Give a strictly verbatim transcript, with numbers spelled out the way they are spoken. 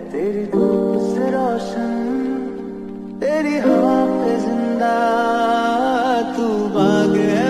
तेरी धूप से रोशन, तेरी हवा पे जिंदा, तू बाग है